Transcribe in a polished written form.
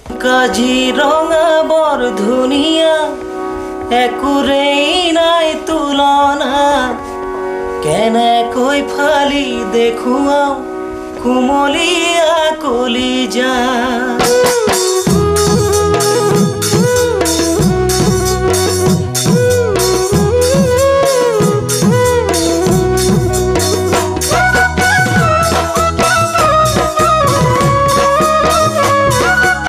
কাজিৰঙা বৰ ধুনীয়া, একোৰেই নাই তুলনা। কেনেকৈ ফালি দেখুৱাও কুমলীয়া কলিজা।